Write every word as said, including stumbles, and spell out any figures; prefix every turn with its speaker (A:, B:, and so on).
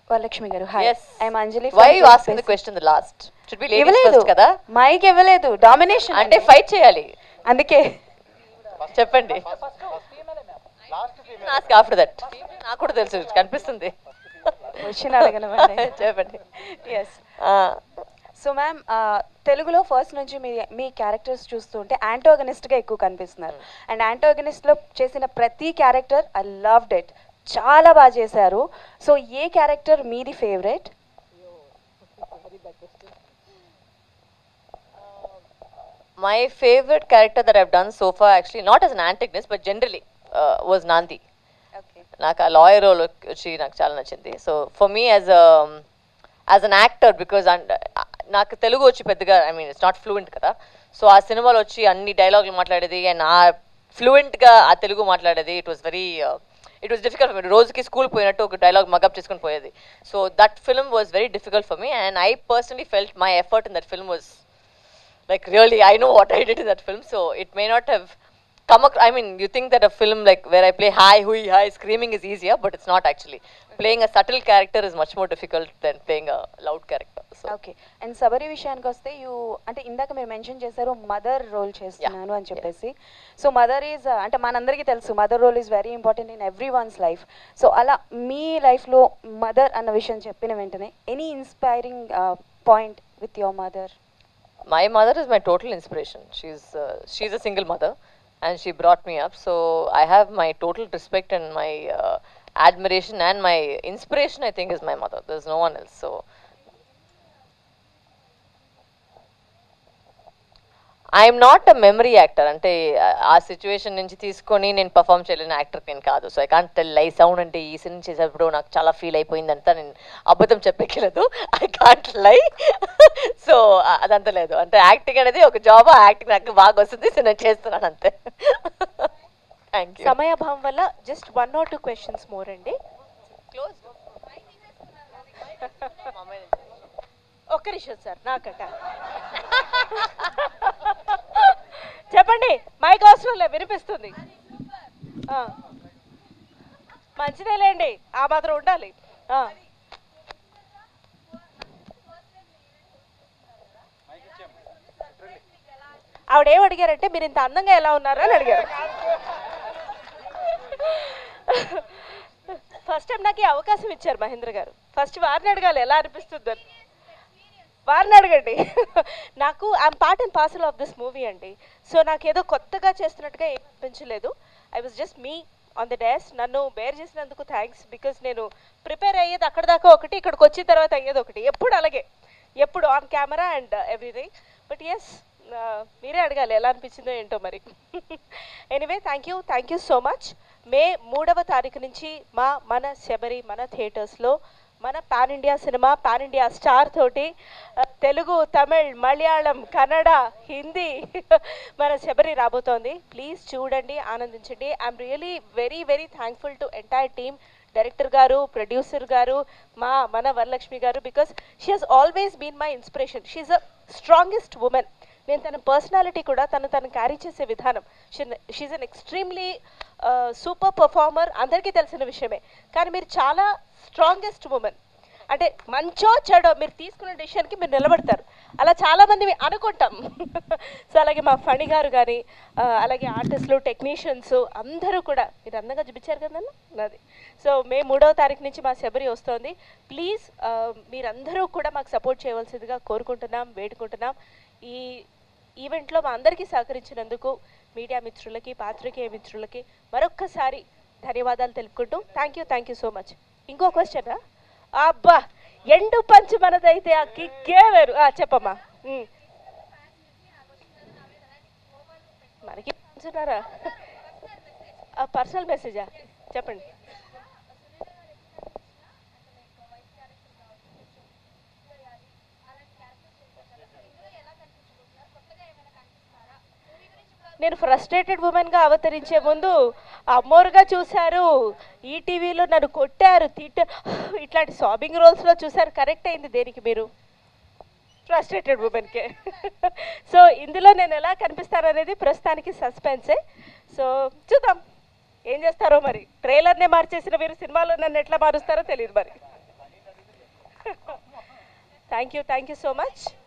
A: వరలక్ష్మి గారు hi. I'm Anjali.
B: Why you asking the question the last? Should be ladies first కదా?
A: Mike ఇవ్వలేదు, domination
B: అంటే fight చేయాలి
A: అందుకే.
B: చెప్పండి. Ask after that. నాకు కూడా తెలుసు, కనిపిస్తుంది.
A: క్వశ్చన్ అడగనమండి.
B: చెప్పండి.
A: ఎస్. సో మ్యామ్, తెలుగులో ఫస్ట్ నుంచి మీ మీ క్యారెక్టర్స్ చూస్తుంటే యాంటోగనిస్ట్గా ఎక్కువ కనిపిస్తున్నారు. అండ్ యాంటోగనిస్ట్లో చేసిన ప్రతి క్యారెక్టర్ ఐ లవ్డ్ ఇట్, చాలా బాగా చేశారు. సో ఏ క్యారెక్టర్ మీది favourite?
B: My favorite character that I've done so far, actually not as an antagonist but generally, uh, was Nandi.
A: Okay.
B: నాకు ఆ లాయర్ రోల్ వచ్చి నాకు చాలా నచ్చింది. So for me as as an actor, because నాకు తెలుగు వచ్చి పెద్దగా, I mean it's not fluent కదా. సో ఆ సినిమాలో వచ్చి అన్ని డైలాగులు మాట్లాడేది అండ్ ఆ ఫ్లూయెంట్గా ఆ తెలుగు మాట్లాడేది, it was very it was difficult for me. రోజుకి స్కూల్ పోయినట్టు ఒక డైలాగ్ మగప్ చేసుకుని పోయేది. So that film was very difficult for me and I personally felt my effort in that film was like really, I know what I did in that film, so it may not have come ac- I mean, you think that a film like where I play hi hui hi screaming is easier, but it's not actually. Playing a subtle character is much more difficult than playing a loud character. So
A: okay. And Sabari విషయానికి వస్తే, you అంటే ఇందాక మీరు mention చేశారు mother role చేస్తున్నాను అని చెప్పేసి. So mother is అంటే మనందరికీ తెలుసు mother role is very important in everyone's life. So అలా మీ లైఫ్లో మదర్ అన్న విషయం చెప్పిన వెంటనే any inspiring point with your mother?
B: my mother is my total inspiration. She's uh, she's a single mother and she brought me up, so I have my total respect and my uh, admiration and my inspiration, I think, is my mother. There's no one else. So I'm not a memory actor. అంటే ఆ situation నుంచి తీసుకొని నేను perform చేయలేని actor నేను కాదు. So I can't tell lie sound అంటే ఈ సినిమా చేసేటప్పుడు నాకు చాలా ఫీల్ అయిపోయిందంతా నేను అబద్ధం చెప్పెక్కలేదు. I can't lie. సో అదంతా లేదు. అంటే యాక్టింగ్ అనేది ఒక జాబ్, ఆ యాక్టింగ్ నాకు బాగా వస్తుంది, సో నేను చేస్తున్నాను అంతే. Thank you.
C: సమయాభావం వల్ల just one or two questions more అండి.
B: క్లోజ్.
C: ఒక్క నిమిషం సార్, నాకట చెప్పండి. మైక్ అవసరం లే, వినిపిస్తుంది. మంచిదే లేండి, ఆ మాత్రం ఉండాలి. ఆవిడ ఏం అడిగారంటే, మీరు ఇంత అందంగా ఎలా ఉన్నారు అని అడిగారు. ఫస్ట్ టైం నాకు ఈ అవకాశం ఇచ్చారు మహేంద్ర గారు. ఫస్ట్ వారిని అడగాలి ఎలా అనిపిస్తుంది, వారిని అడగండి. నాకు I'm part and parcel of this movie అండి. సో నాకు ఏదో కొత్తగా చేస్తున్నట్టుగా ఏం అనిపించలేదు. I was just me on the dash. నన్ను బేర్ చేసినందుకు థ్యాంక్స్. బికాజ్ నేను ప్రిపేర్ అయ్యేది అక్కడ దాకా ఒకటి, ఇక్కడికి వచ్చిన తర్వాత అయ్యేది ఒకటి, ఎప్పుడు అలాగే, ఎప్పుడు on camera and everything. But yes, మీరే అడగాలి ఎలా అనిపించిందో ఏంటో మరి. Anyway, thank you thank you so much. May మూడవ తారీఖు నుంచి మా మన శబరి మన థియేటర్స్లో మన pan India cinema, pan India star తోటి తెలుగు, తమిళ్, మలయాళం, కన్నడ, హిందీ మన శబరి రాబోతోంది. ప్లీజ్ చూడండి, ఆనందించండి. I'm really very very thankful to entire team, director గారు, ప్రొడ్యూసర్ గారు, మా మన వరలక్ష్మి గారు. Because she has always been my inspiration. She is a strongest woman. నేను తన పర్సనాలిటీ కూడా తను తను క్యారీ చేసే విధానం, she an extremely super performer, అందరికీ తెలిసిన విషయమే. కానీ మీరు చాలా స్ట్రాంగెస్ట్ ఉమెన్. అంటే మంచో చెడో మీరు తీసుకున్న డెసిషన్కి మీరు నిలబడతారు. అలా చాలామంది అనుకుంటాం. సో అలాగే మా ఫణి గారు కానీ, అలాగే ఆర్టిస్టులు, టెక్నీషియన్స్ అందరూ కూడా మీరు అందంగా చూపించారు కదన్న నాది. సో మే మూడవ తారీఖు నుంచి మా శబరి వస్తుంది. ప్లీజ్ మీరందరూ కూడా మాకు సపోర్ట్ చేయవలసిందిగా కోరుకుంటున్నాం, వేడుకుంటున్నాం. ఈ ఈవెంట్లో మా అందరికీ సహకరించినందుకు మీడియా మిత్రులకి, పాత్రికేయ మిత్రులకి మరొక్కసారి ధన్యవాదాలు తెలుపుకుంటూ thank you thank you so much. ఇంకో క్వశ్చనా? అబ్బా, ఎండు పంచు మనదైతే ఆ కిక్కే వేరు. చెప్పమ్మా. మనకి పంచున్నారా? పర్సనల్ మెసేజా? చెప్పండి. నేను ఫ్రస్ట్రేటెడ్ ఉమెన్గా అవతరించే ముందు అమ్మోరుగా చూశారు, ఈటీవీలో నన్ను కొట్టారు, తిట్ట, ఇట్లాంటి సాబింగ్ రోల్స్లో చూశారు. కరెక్ట్ అయింది దేనికి? మీరు ఫ్రస్ట్రేటెడ్ ఉమెన్కే. సో ఇందులో నేను ఎలా కనిపిస్తాను అనేది ప్రస్తుతానికి సస్పెన్సే. సో చూద్దాం ఏం చేస్తారో మరి. ట్రైలర్నే మార్చేసిన మీరు సినిమాలో నన్ను ఎట్లా మారుస్తారో తెలియదు మరి. Thank you thank you so much.